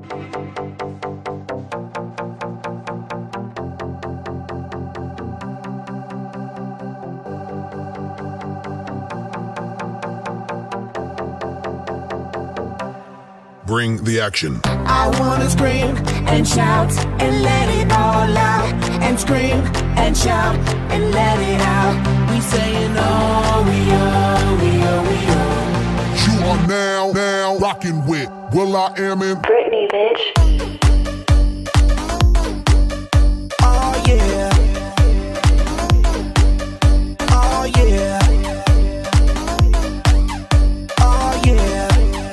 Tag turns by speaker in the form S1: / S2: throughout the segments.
S1: Bring the action.
S2: I wanna scream and shout and let it all out. And scream and shout and let it out. We saying oh, we oh, we oh, we oh.
S1: You are now rocking with will.i.am in
S3: Britney, bitch.
S2: Oh yeah. Oh yeah. Oh yeah.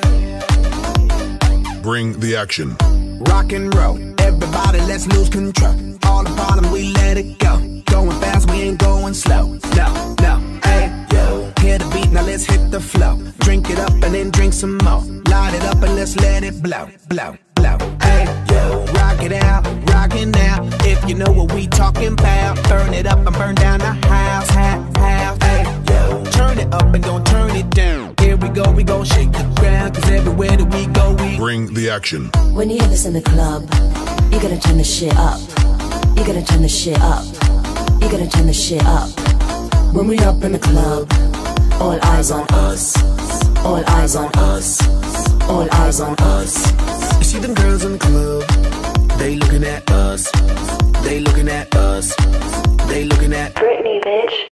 S1: Bring the action.
S2: Rock and roll, everybody let's lose control. All the bottom we let it go. Going fast, we ain't going slow. No, no, hey, yo. Hear the beat, now let's hit the flow. Drink it up and then drink some more. Light it up and let's let it blow, blow, blow. Hey, yo. Rock it out, rock it now. If you know what we talking about. Burn it up and burn down the house, house. Hey, yo. Turn it up and don't turn it down. Here we go shake the ground. Cause everywhere that we go, we
S1: bring the action.
S4: When you hear this in the club, you gotta turn the shit up. You gotta turn the shit up. You gotta turn the shit up. When we up in the club, all eyes on us. All eyes on us. All eyes on us.
S2: You see them girls in the club, they looking at us. They looking at us. They looking at
S3: Britney, bitch.